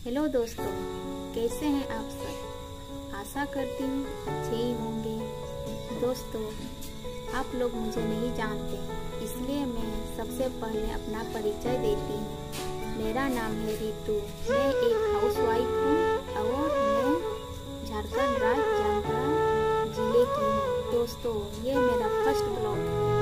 Hello दोस्तों, कैसे हैं आप सब। आशा करती हूँ अच्छे ही होंगे। दोस्तों, आप लोग मुझे नहीं जानते, इसलिए मैं सबसे पहले अपना परिचय देती हूँ। मेरा नाम है रितु। मैं एक हाउसवाइफ हूँ और मैं झारखंड राज्य जामताड़ा जिले की हूँ। दोस्तों, ये मेरा फर्स्ट ब्लॉग है।